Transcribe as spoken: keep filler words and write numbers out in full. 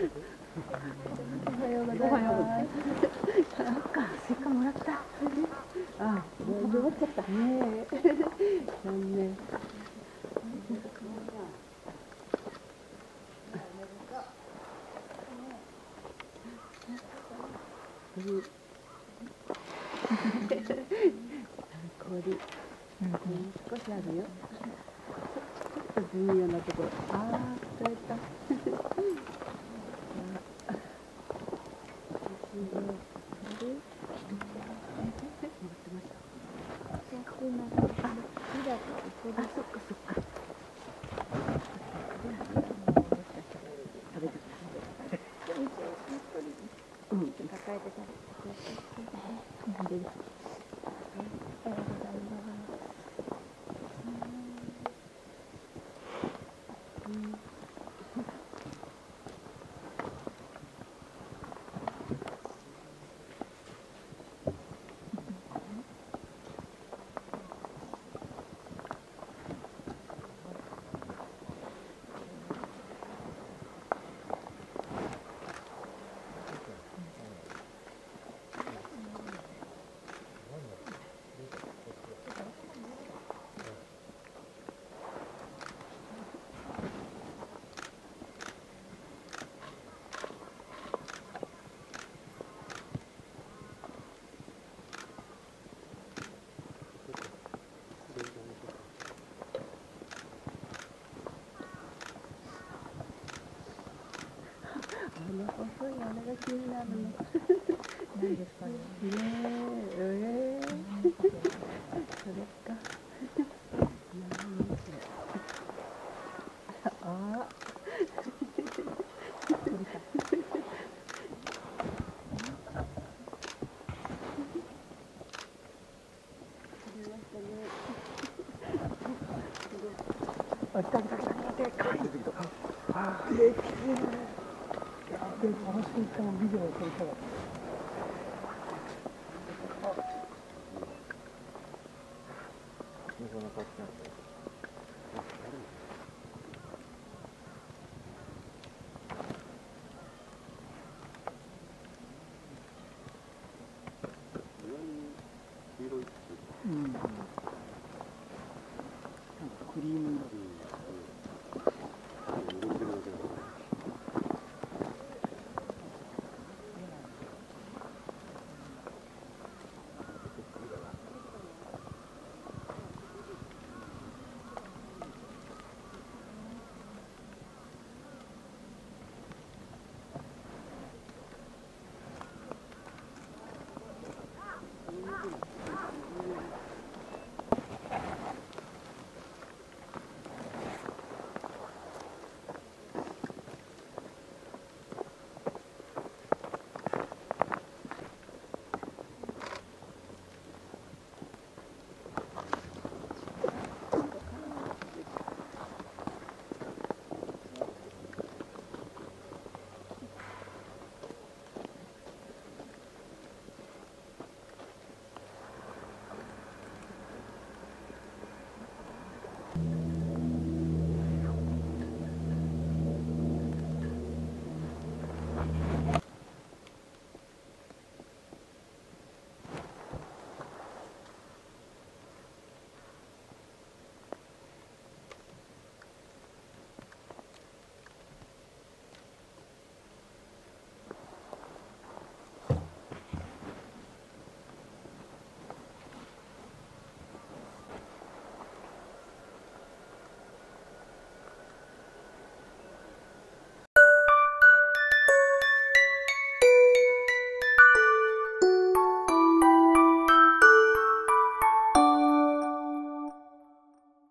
おはようございます。そっか、スイカもらった。あ、もう終わっちゃったね。残念。氷、少しあるよ。ちょっと微妙なところ。ああ、取れた。あ、そっかそっか。食べてうん、抱えて食べて。ありがとうございます。あの細いあれが気になるの。何ですかね。ねえ、ええ。それか。ああ。あ、来た来た来た来た。でかい。ああ、できる。で、楽しい人のビデオを撮りたかった。あ、そんな顔してますね。